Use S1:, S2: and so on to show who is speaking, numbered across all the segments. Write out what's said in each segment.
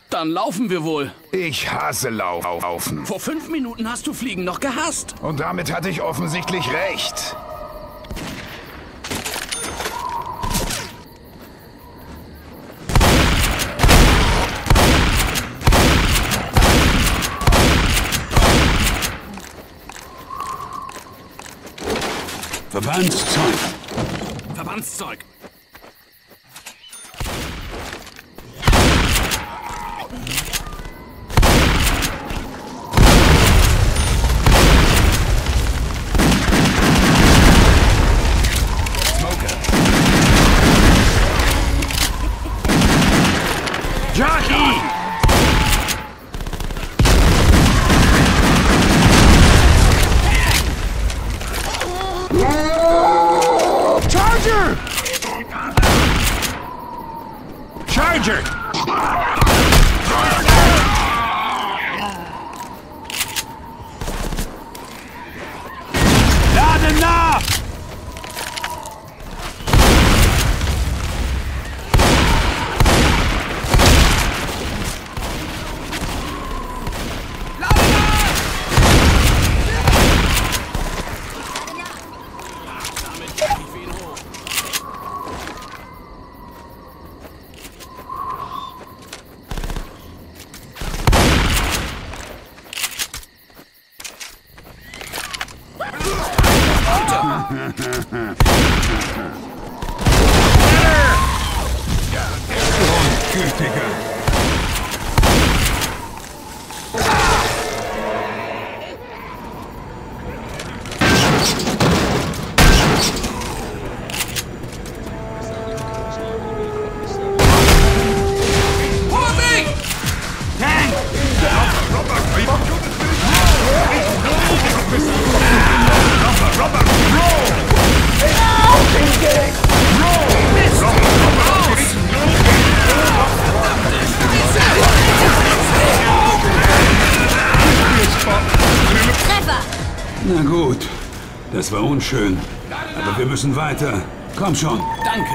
S1: Dann laufen wir wohl.
S2: Ich hasse Laufen.
S1: Vor 5 Minuten hast du Fliegen noch gehasst.
S2: Und damit hatte ich offensichtlich recht.
S3: Verbandszeug.
S1: Verbandszeug.
S2: Charger!
S3: Laden nach!
S2: Gütiger.
S3: Na gut, das war unschön. Aber wir müssen weiter. Komm schon.
S1: Danke.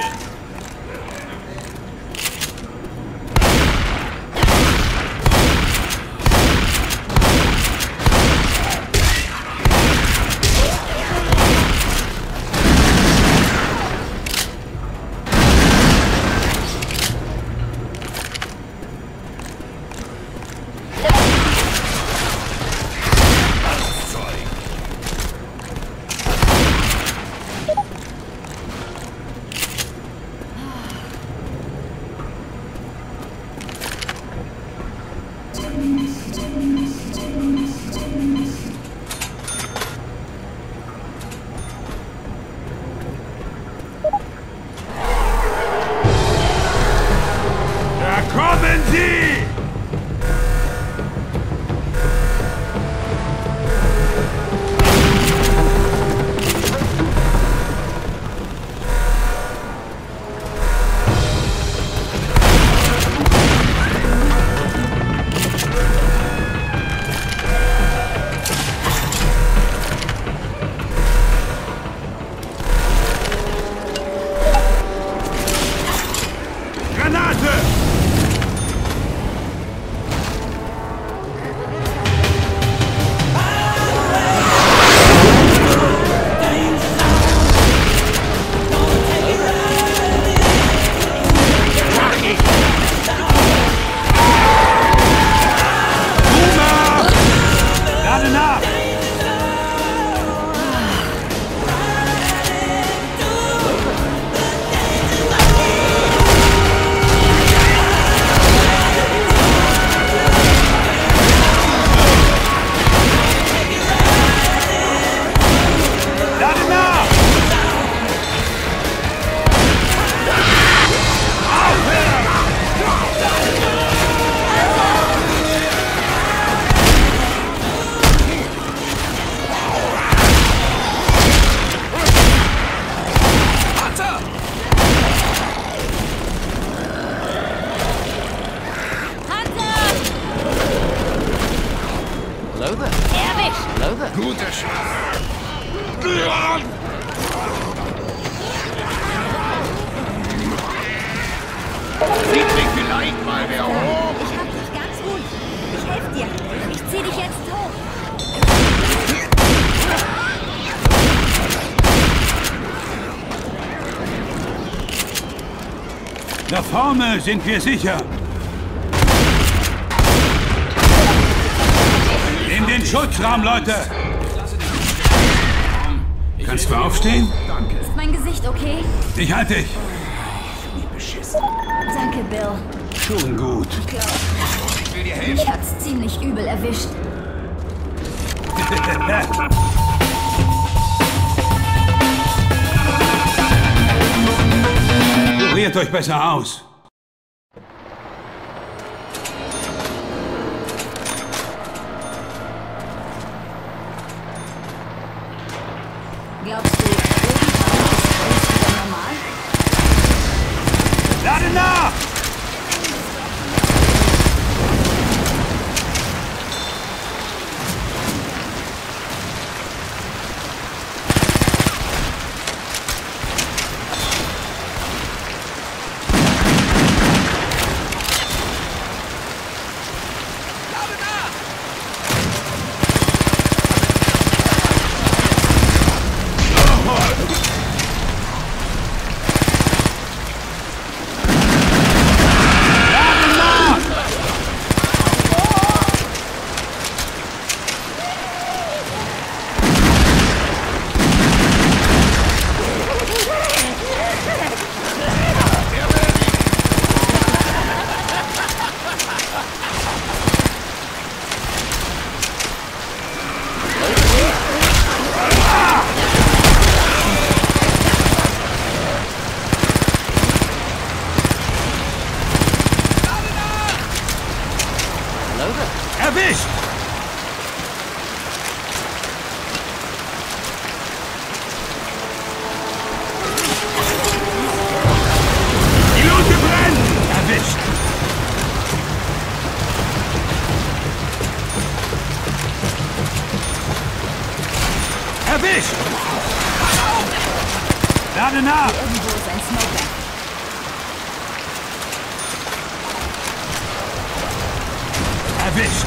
S3: Da vorne sind wir sicher. In den Schutzraum, Leute! Kannst du aufstehen?
S4: Ist mein Gesicht okay?
S3: Ich halte dich.
S4: Danke, Bill.
S3: Schon gut.
S4: Mich hat's ziemlich übel erwischt.
S3: Kuriert euch besser aus.
S4: Glaubst du, irgendwann ist alles wieder normal?
S3: Lade nach! Erwischt! Die Luke brennt! Erwischt! Erwischt! Lade nach!
S4: Irgendwo ist ein Smoker.
S3: Erwischt!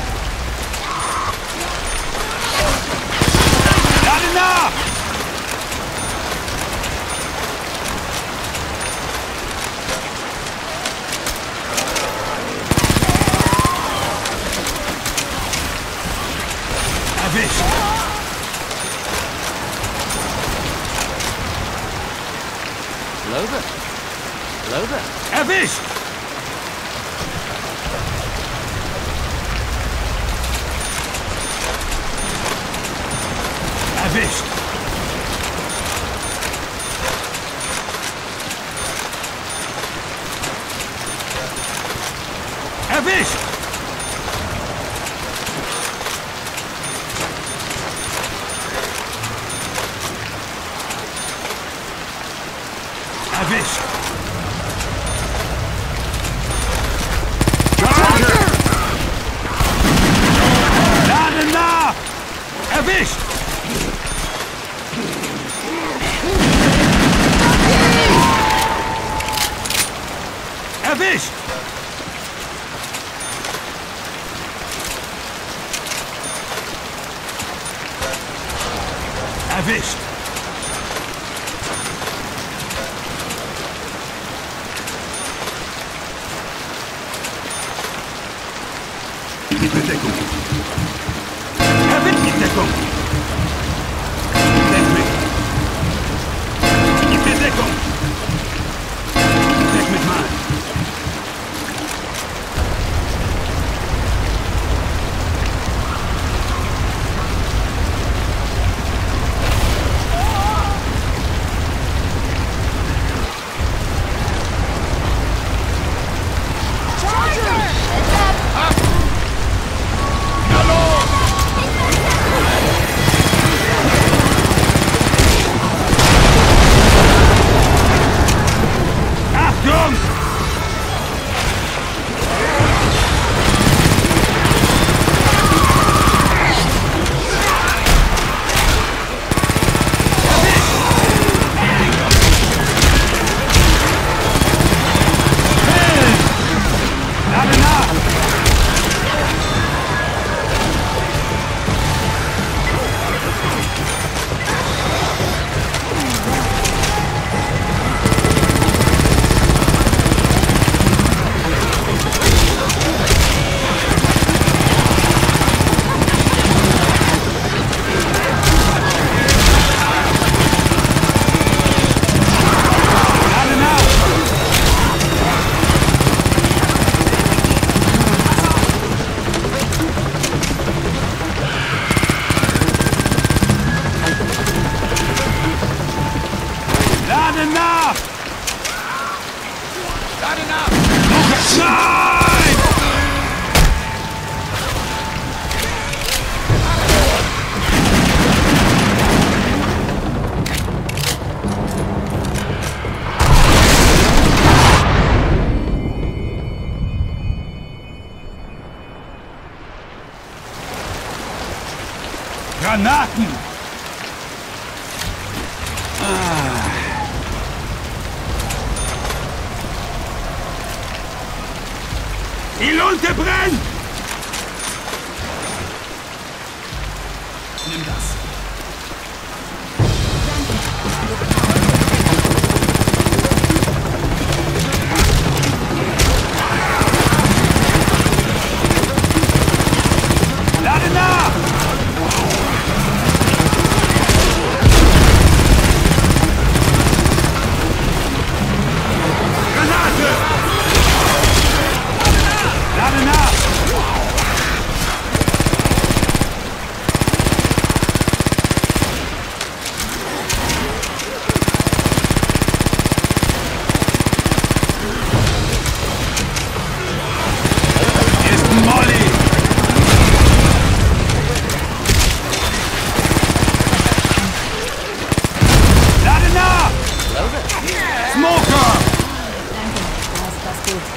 S3: Lade nach! Erwischt! Erwischt! Erwischt! Erwischt! Erwischt! Lade nach! Erwischt! Erwischt! Erwischt! Gib mir Deckung! Erwischt die Deckung! Deck mich! Gib mir Deckung! Deck mich mal!
S1: Lade nach!
S3: Lukas! Nein! Granaten! Die Lunte brennt!
S1: Nimm das.
S3: Lade nach! Granate! Lade nach! Hier ist ein Molly! Lade nach! Smoker!
S4: Danke, da ist was gut.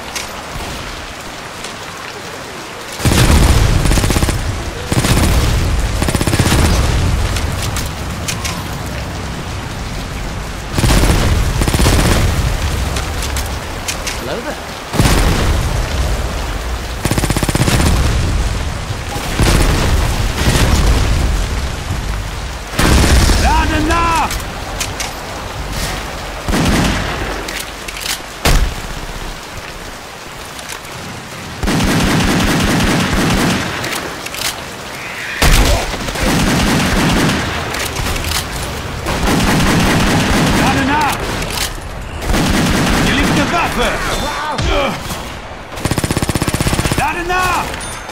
S3: Lade nach! Lade nach! Hier liegt eine Waffe! Lade nach!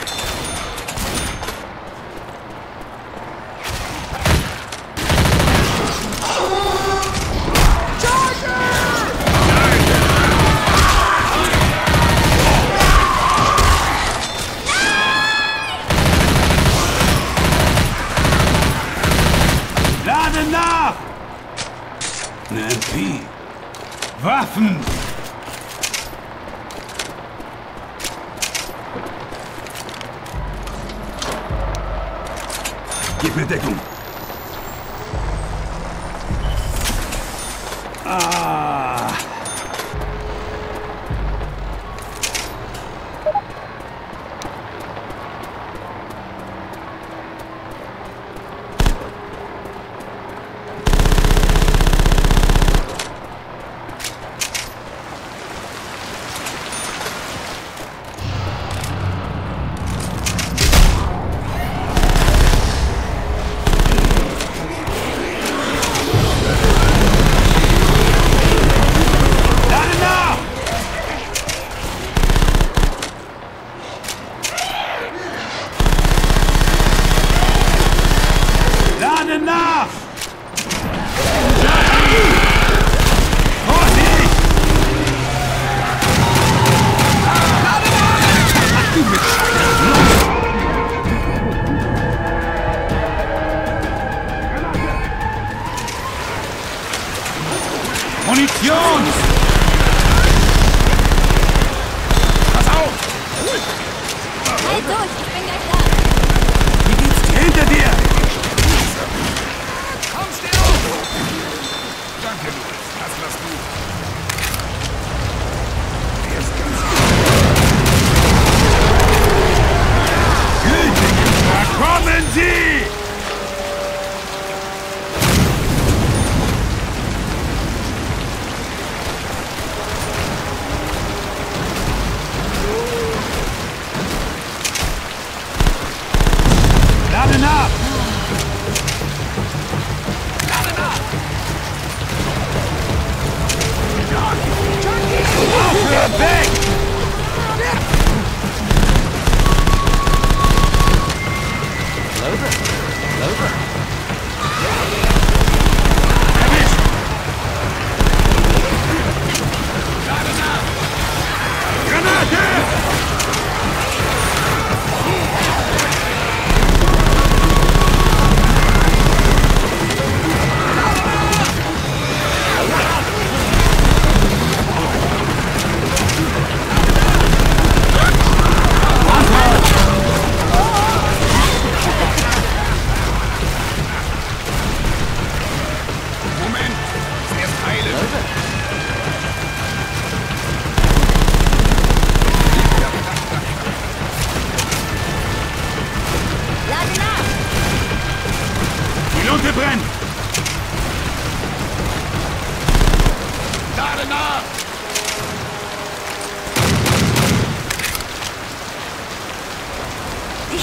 S3: Lade nach! Eine MP. Waffen! Gib mir Deckung. Ah!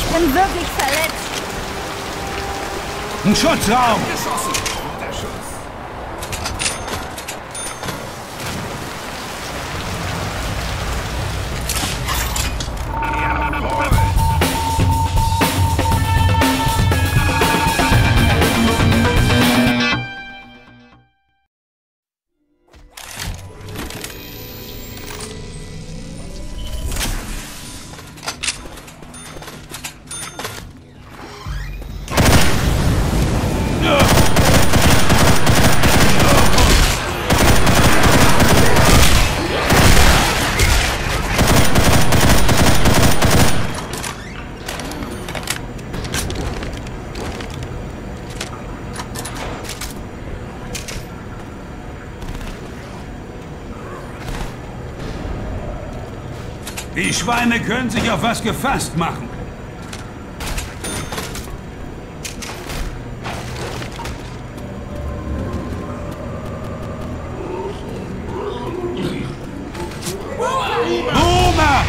S4: bin wirklich verletzt.
S3: Ein Schutzraum!
S1: Geschossen.
S2: Guter Schuss. Jawohl.
S3: Die Schweine können sich auf was gefasst machen. Boomer!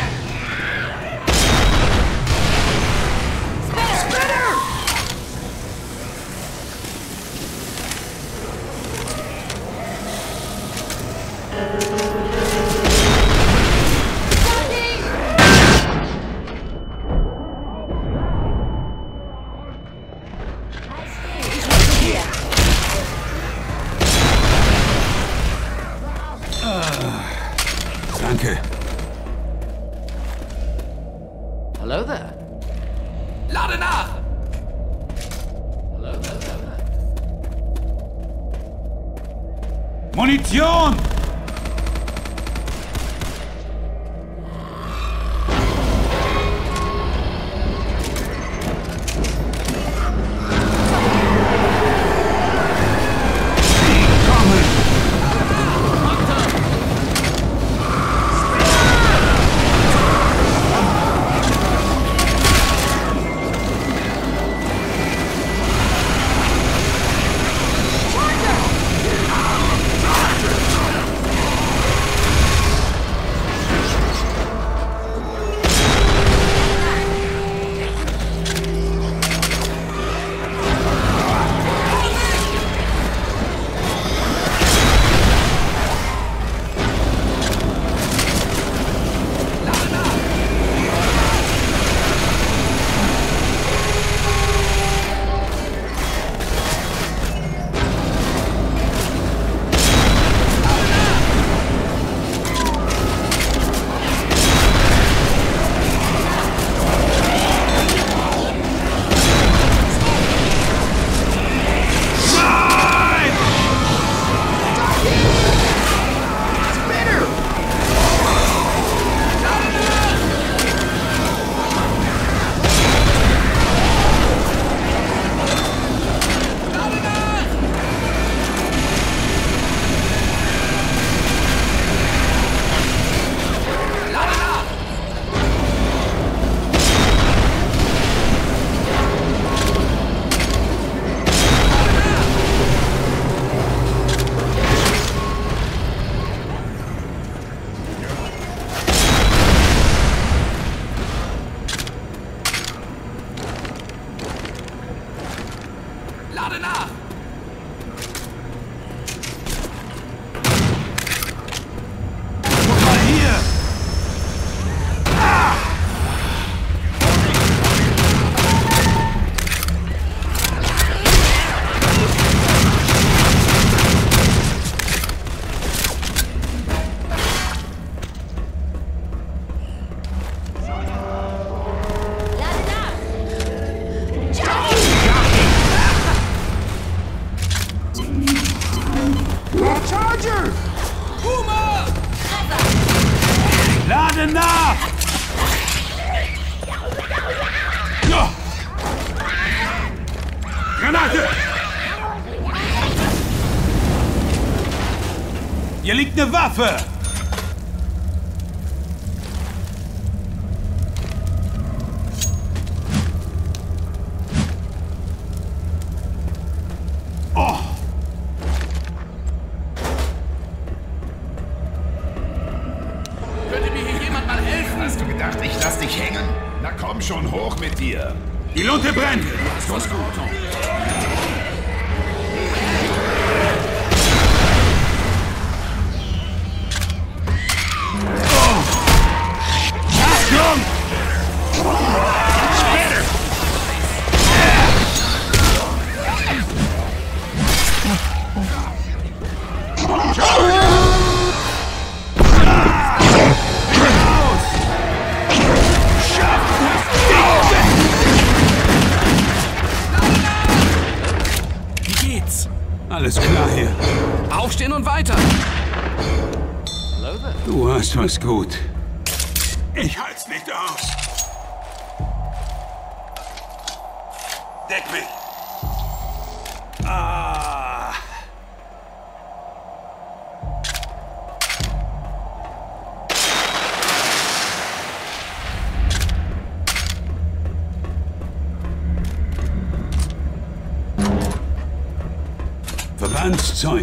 S3: Danke.
S1: Hello there. Lade nach! Hello there.
S3: Munition!
S1: Lade nach!
S3: Guck mal hier!
S2: Charger!
S1: Boomer!
S3: Lade nach! Ja. Granate! Hier liegt eine Waffe! Oh!
S1: Könnte mir hier jemand mal helfen?
S2: Hast du gedacht, ich lass dich hängen? Na komm schon, hoch mit dir.
S3: Die Lunte brennt!
S2: Ist was gut.
S3: Achtung!
S1: Wie geht's?
S3: Alles klar hier.
S1: Aufstehen und weiter. Hello there.
S3: Du hast was gut. Ich halt's nicht aus. Deck mich. Ah. Verbandszeug.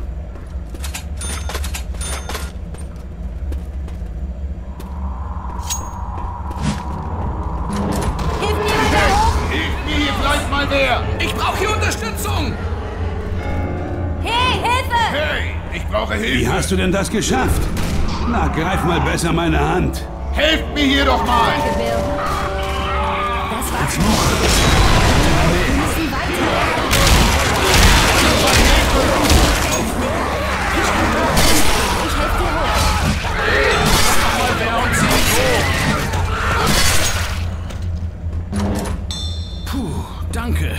S2: Hilf mir hier vielleicht mal wer.
S1: Ich brauche hier Unterstützung.
S4: Hey, Hilfe!
S2: Hey, ich brauche
S3: Wie
S2: Hilfe.
S3: hast du denn das geschafft? Na, greif mal besser meine Hand.
S2: Helft mir hier doch mal.
S4: Danke, Bill. Das war's. Wir müssen weiter. Ich helfe dir hoch.
S1: Puh, danke.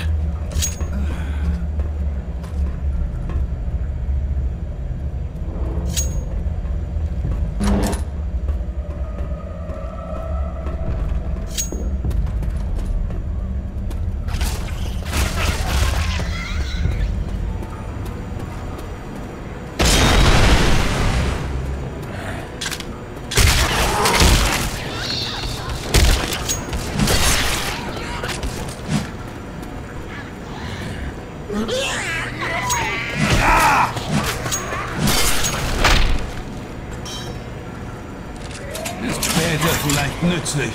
S3: Ist später vielleicht nützlich.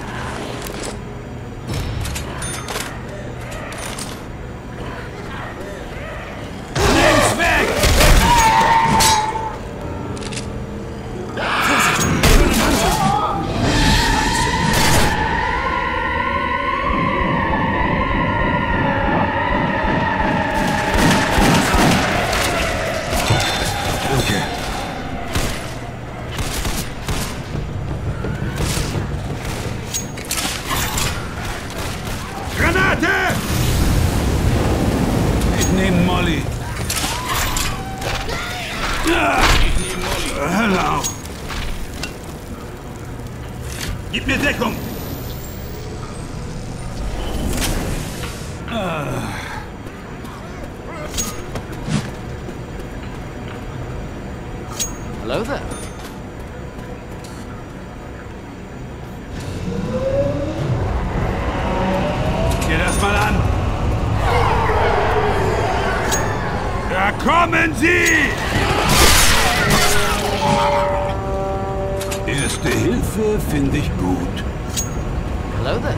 S3: Links weg! Danke. Granate! Ich nehme Molly. Hölle auf! Gib mir Deckung!
S1: Hello there.
S3: Dir das mal an! Da kommen sie! Erste Hilfe finde ich gut.
S1: Hello there.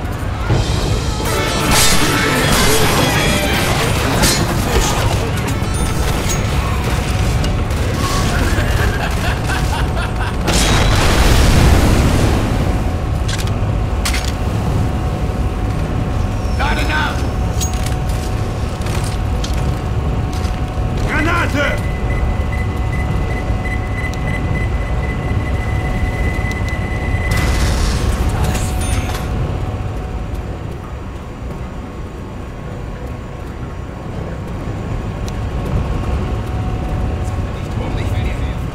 S2: Lade nach.
S3: Granate!
S2: Ich will dir helfen.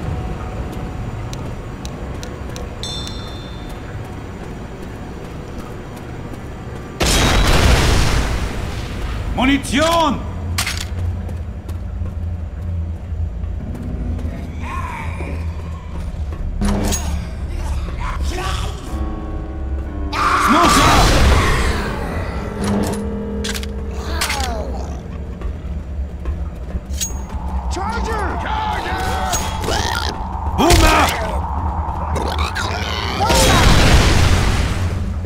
S3: Munition! Smoker!
S2: Charger!
S3: Boomer!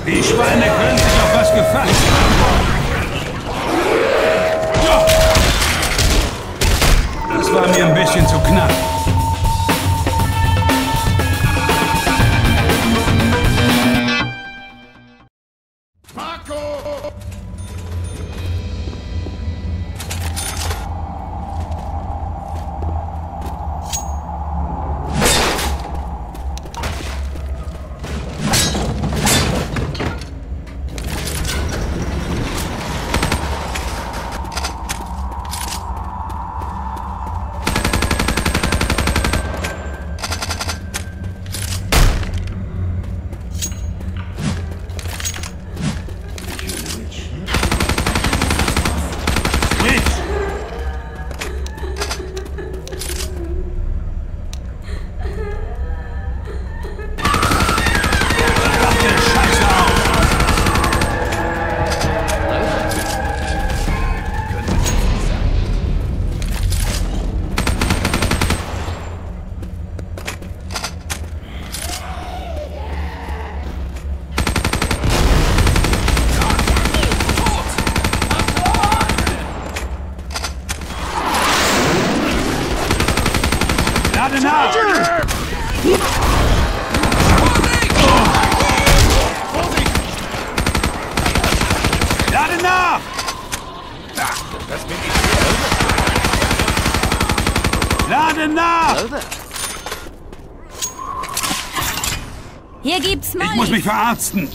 S3: Die Schweine können sich auf was gefasst haben. Das war mir ein bisschen zu knapp.
S2: Marco!
S3: Lade nach! Lade nach!
S1: Hello there.
S4: Hier gibt's Molly.
S3: Ich muss mich verarzten.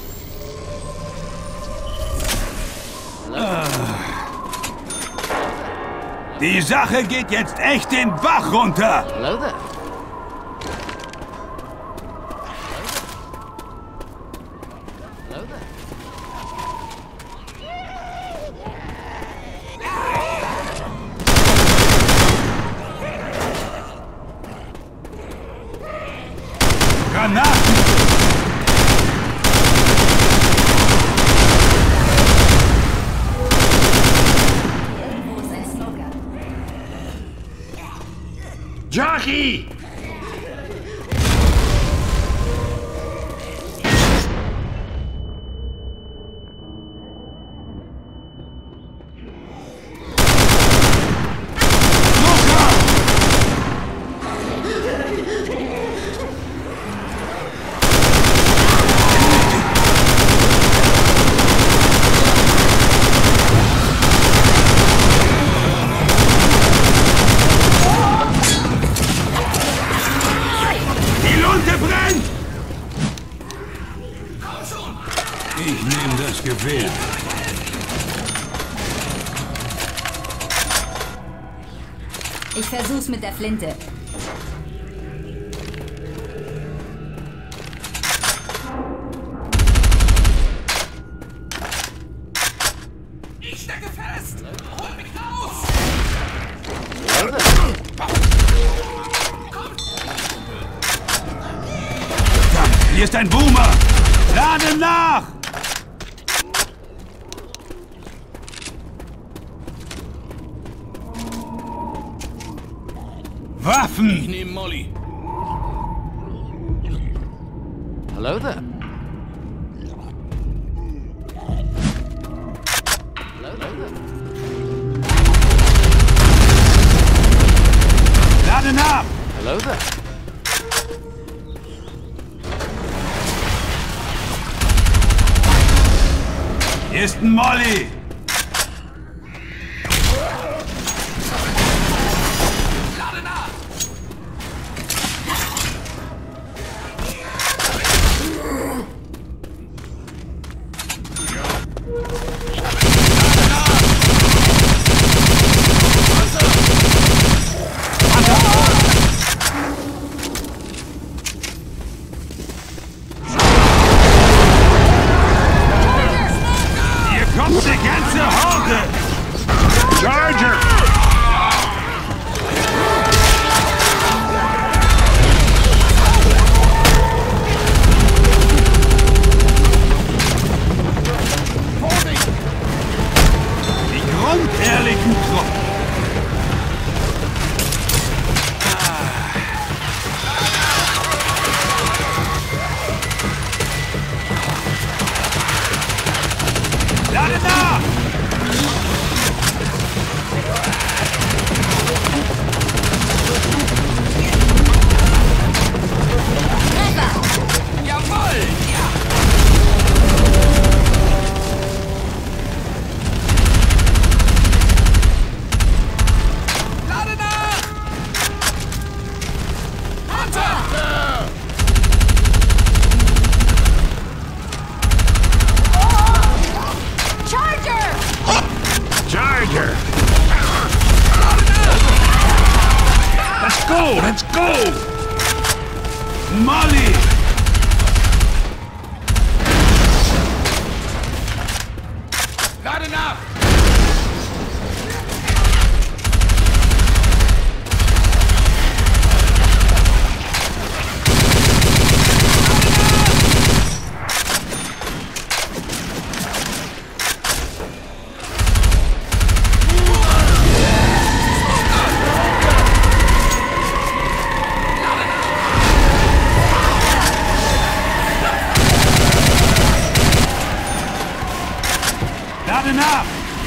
S3: Die Sache geht jetzt echt den Bach runter.
S1: Hello there. Hello there.
S3: Granaten!
S4: Wo ist ein Smoker?
S2: Jockey!
S3: Die Lunte brennt! Ich nehme das Gewehr.
S4: Ich versuch's mit der Flinte.
S1: Ich stecke fest! Hol mich raus!
S3: Hier ist ein Boomer! Lade nach! Waffen!
S1: Nehme Molly. Hello there. Hello there.
S3: Lade nach!
S1: Hello there.
S3: Hier ist ein Molly!
S1: Lade nach!
S3: Hier kommt sie, gell?
S2: Lade nach!
S1: Jawohl! Ja! Lade nach! Hunter!
S4: Charger!
S2: Charger! Let's go! Let's go!
S3: Molly!
S1: Lade nach!
S2: Lade nach!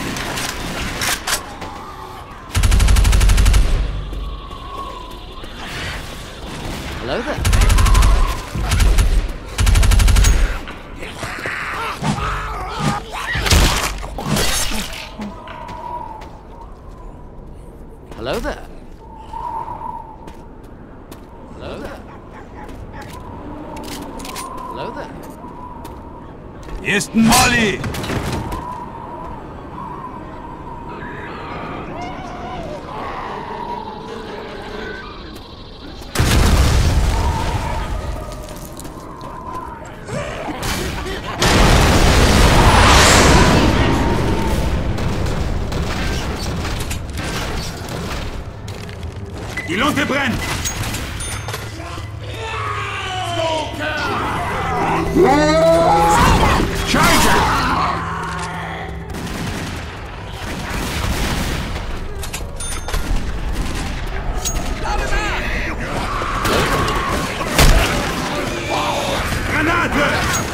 S5: Hello there. Hello there. Hello there. Hello there.
S3: Hier ist ein Molly! Die Lunte brennt!
S2: Charger!
S3: Granate!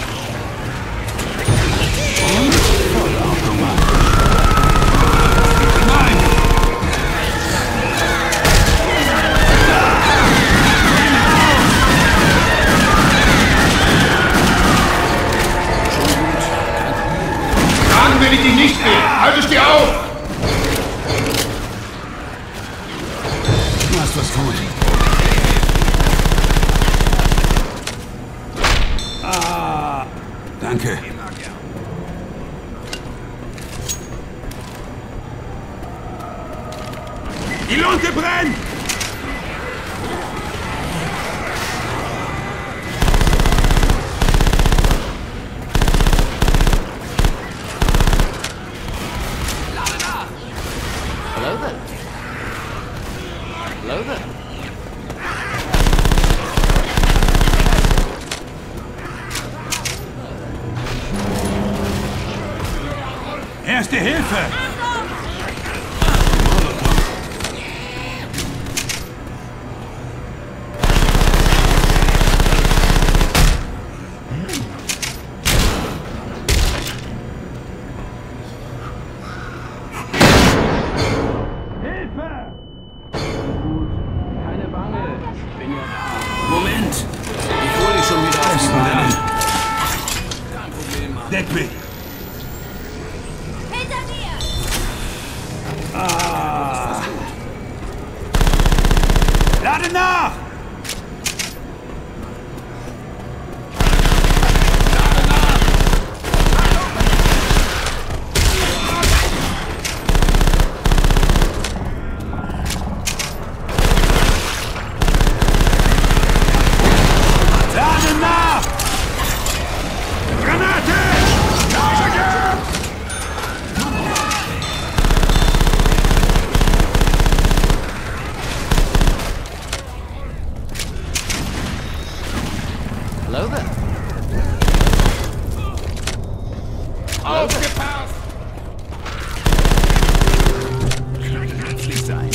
S3: Nein!
S2: Tragen will ich dich nicht mehr! Halt es dir auf!
S3: Du hast was tun. Danke. Die Lunte brennt!
S5: Hello there. Hello there.
S3: Erste Hilfe!
S1: Moment! Ich hole dich schon wieder auf die Beine. Kein Problem, Mann.
S3: Deck mich!
S4: Hinter dir!
S3: Lade nach! Lade nach! Granate!
S5: Hello there.
S1: Aufgepasst!
S3: Herzlich sein.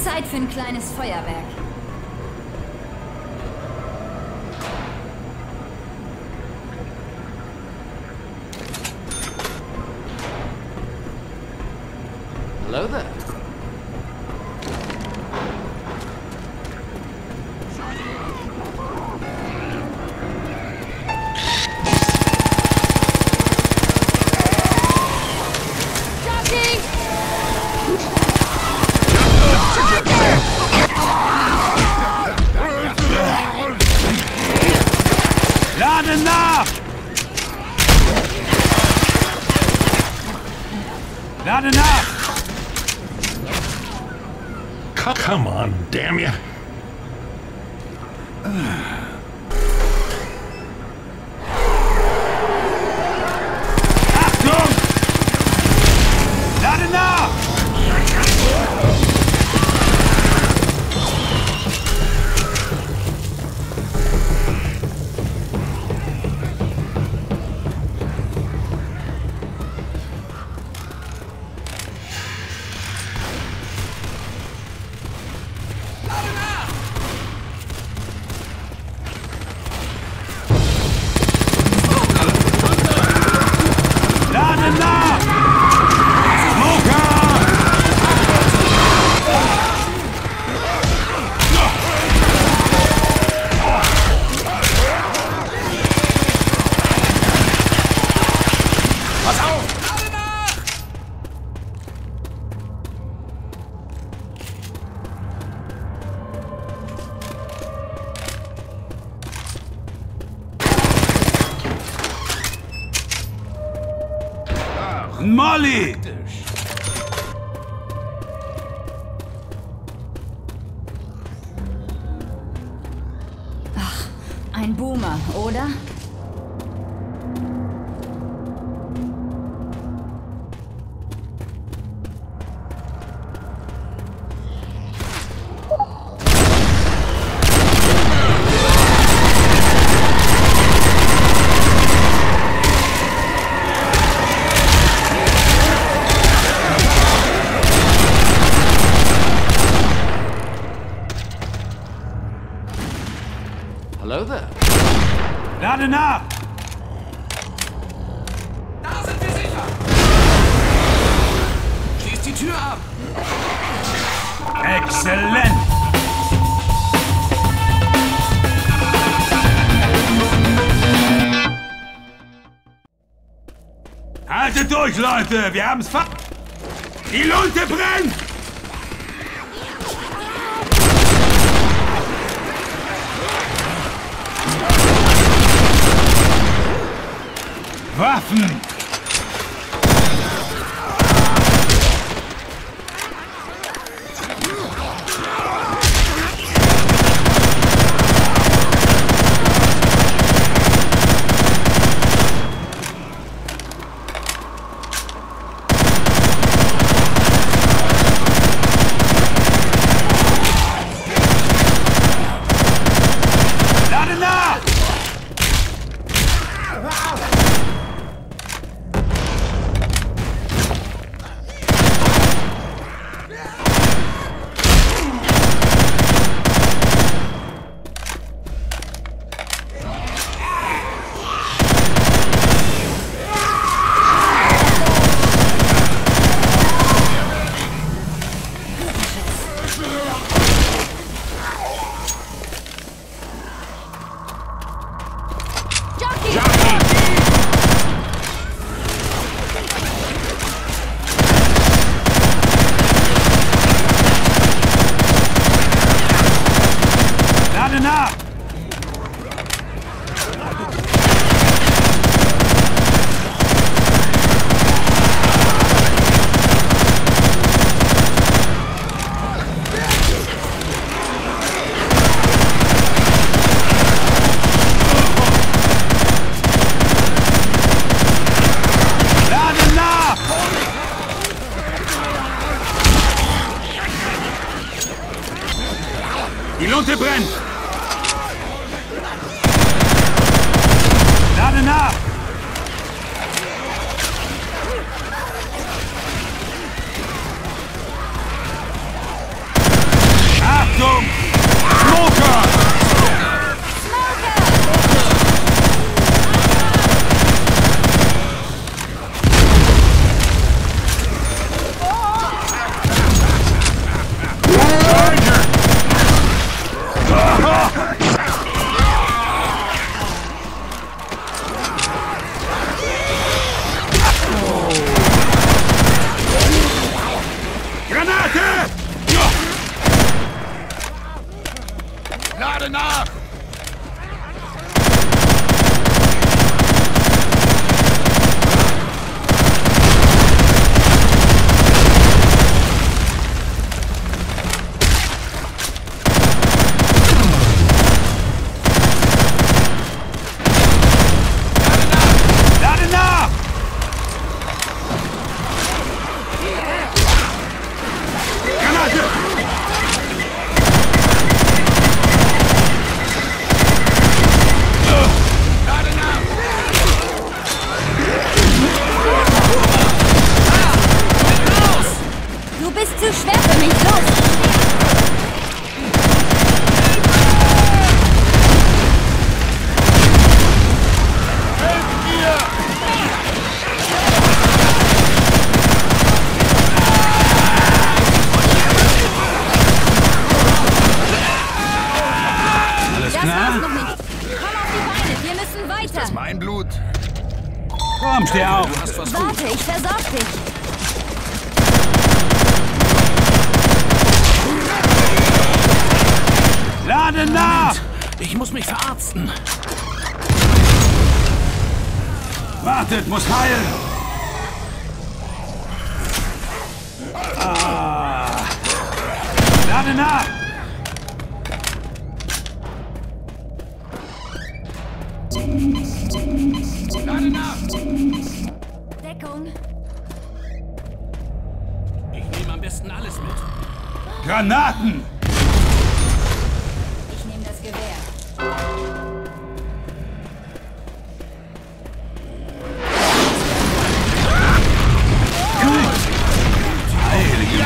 S4: Zeit für ein kleines Feuerwerk.
S5: Hello there.
S3: Laden nach! Lade nach!
S2: Come on, damn you.
S3: Achtung! Lade nach! Lade nach! Smoker!
S1: Pass auf! Lade nach!
S3: Molly!
S4: Ein Boomer, oder?
S5: Hello there.
S3: Lade nach!
S1: Da sind wir sicher! Schließ die Tür ab!
S3: Exzellent! Haltet durch, Leute! Wir haben's fast... Die Lunte brennt! Waffen! Lade nach! Lade nach! Lade nach! Die Lunte brennt! Lade nach!
S4: Du bist zu schwer für mich. Los!
S3: Alles
S4: Das
S3: klar?
S4: war's noch nicht. Komm auf die Beine, wir müssen weiter.
S2: Mein Blut.
S3: Komm, steh auf.
S1: Du hast was gut.
S4: Warte, ich versorg dich.
S3: Lade nach!
S1: Ich muss mich verarzten.
S3: Wartet, muss heilen! Lade nach!
S2: Lade nach!
S4: Deckung.
S1: Ich nehme am besten alles mit.
S3: Granaten!
S4: Ich nehme das Gewehr.
S3: Heilige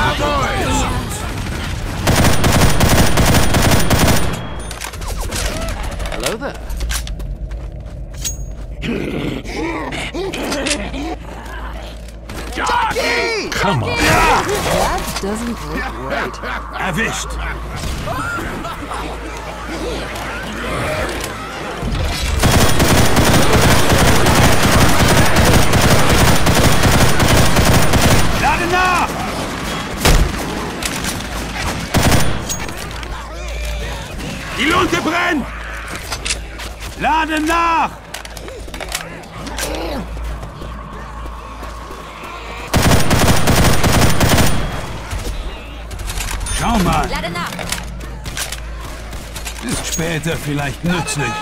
S5: Hello there.
S1: Come on.
S5: That doesn't look right.
S3: Erwischt! Lade nach! Die Lunte brennt! Lade nach! Schau mal,
S4: Lade nach.
S3: ist später vielleicht nützlich.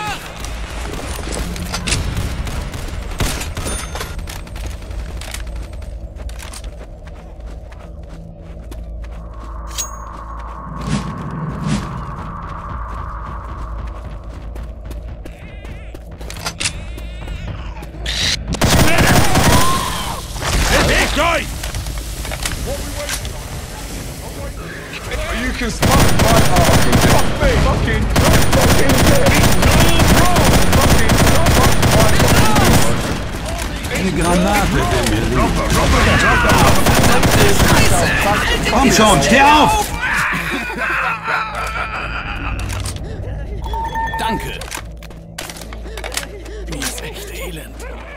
S3: Bewegt euch!
S2: You can stop my fuck me! Fucking
S3: Eine Granate, der mir liegt. Komm schon, steh auf!
S1: Danke. Mir ist echt elend.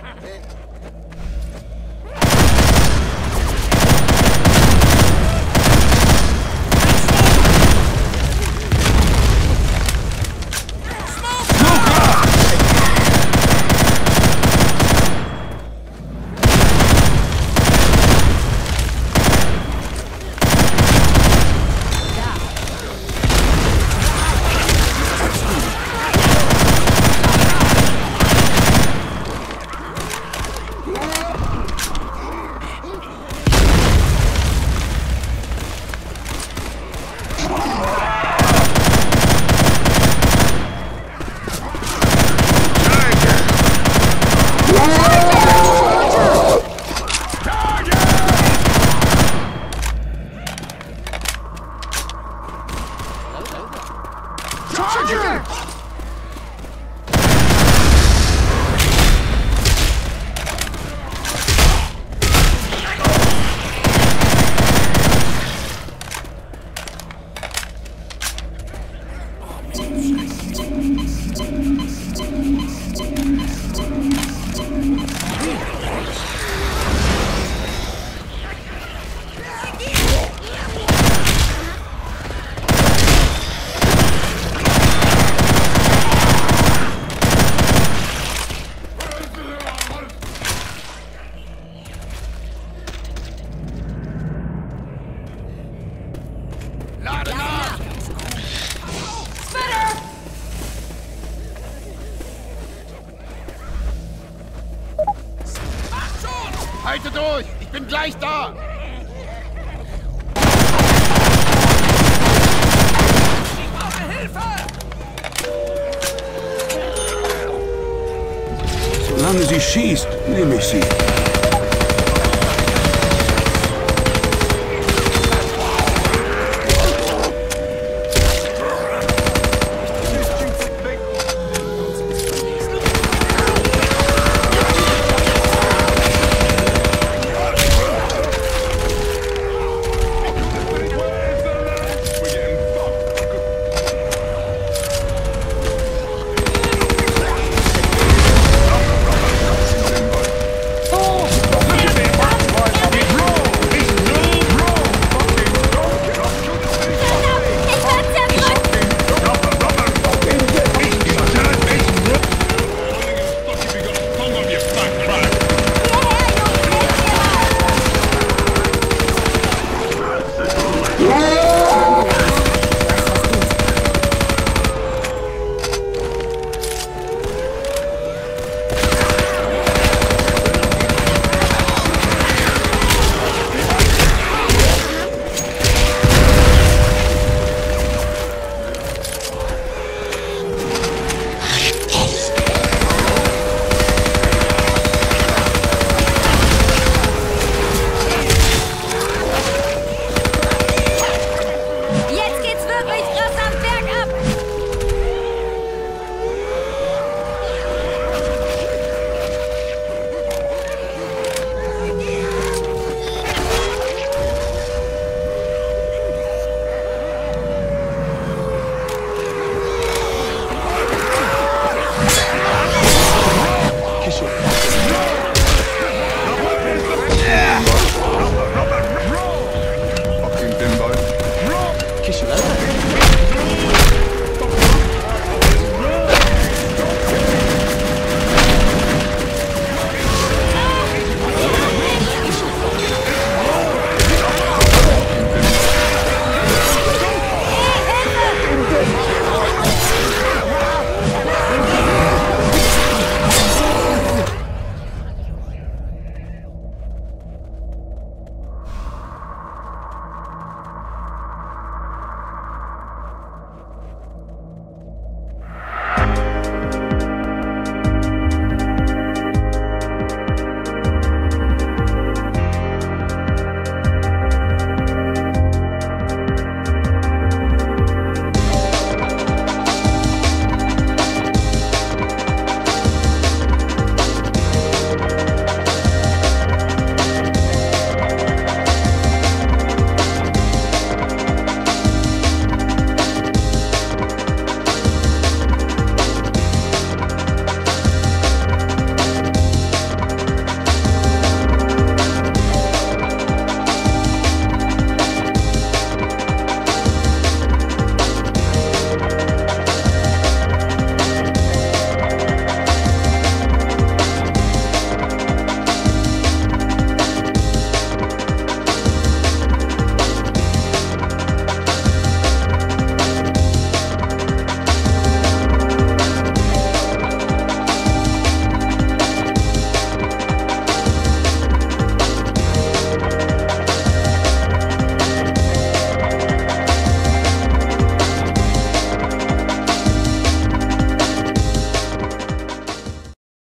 S2: Haltet durch! Ich bin gleich da!
S3: Solange sie schießt, nehme ich sie.